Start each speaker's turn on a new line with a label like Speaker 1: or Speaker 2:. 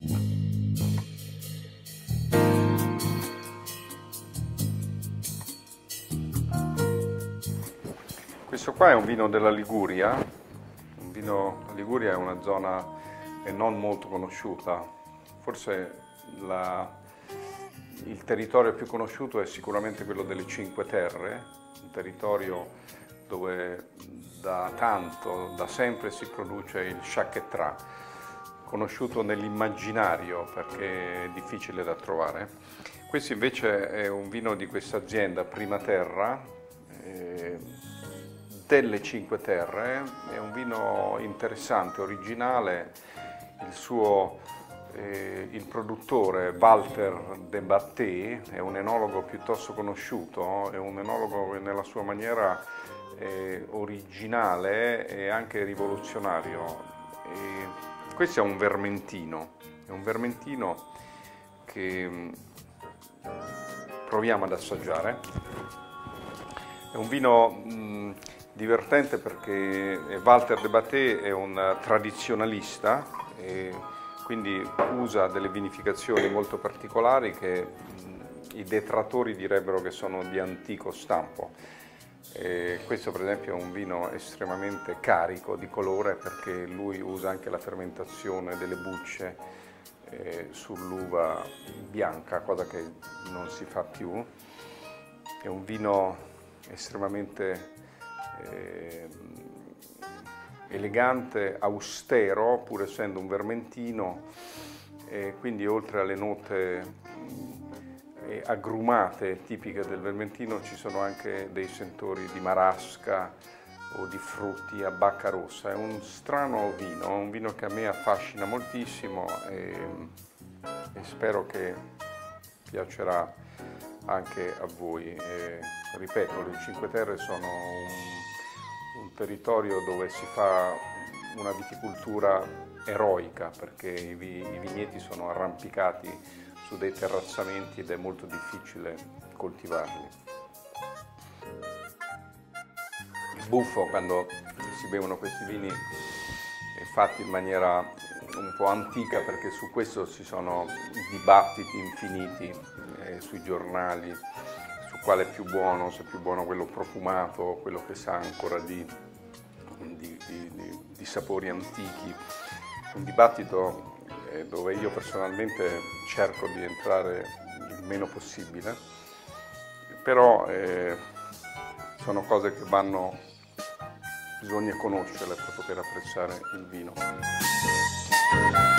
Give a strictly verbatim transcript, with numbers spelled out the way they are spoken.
Speaker 1: Questo qua è un vino della Liguria. Un vino, la Liguria è una zona non molto conosciuta, forse la, il territorio più conosciuto è sicuramente quello delle Cinque Terre, un territorio dove da tanto, da sempre si produce il Chacquetrà, conosciuto nell'immaginario perché è difficile da trovare. Questo invece è un vino di questa azienda, Prima Terra, eh, delle Cinque Terre, è un vino interessante, originale. Il suo, eh, il produttore Walter de Batté è un enologo piuttosto conosciuto, è un enologo che nella sua maniera è originale e anche rivoluzionario. E questo è un vermentino, è un vermentino che proviamo ad assaggiare. È un vino mh, divertente perché Walter de Batté è un tradizionalista e quindi usa delle vinificazioni molto particolari che mh, i detrattori direbbero che sono di antico stampo. E questo per esempio è un vino estremamente carico di colore perché lui usa anche la fermentazione delle bucce eh, sull'uva bianca, cosa che non si fa più. È un vino estremamente eh, elegante, austero, pur essendo un vermentino, e quindi oltre alle note eh, agrumate tipiche del vermentino ci sono anche dei sentori di marasca o di frutti a bacca rossa. È un strano vino, un vino che a me affascina moltissimo e, e spero che piacerà anche a voi. E, ripeto, le Cinque Terre sono un, un territorio dove si fa una viticoltura eroica perché i, i vigneti sono arrampicati su dei terrazzamenti ed è molto difficile coltivarli. Il buffo, quando si bevono questi vini, è fatto in maniera un po' antica perché su questo ci sono dibattiti infiniti eh, sui giornali su quale è più buono, se è più buono quello profumato, quello che sa ancora di, di, di, di sapori antichi. Un dibattito eh, dove io personalmente cerco di entrare il meno possibile, però eh, sono cose che vanno, bisogna conoscerle proprio per apprezzare il vino.